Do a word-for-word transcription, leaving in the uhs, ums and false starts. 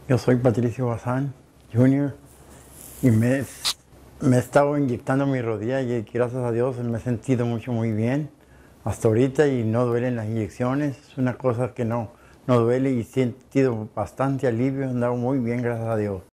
Yo soy Patricio Bazán junior y me, me he estado inyectando mi rodilla y gracias a Dios me he sentido mucho muy bien hasta ahorita y no duelen las inyecciones. Es una cosa que no, no duele y he sentido bastante alivio, he andado muy bien, gracias a Dios.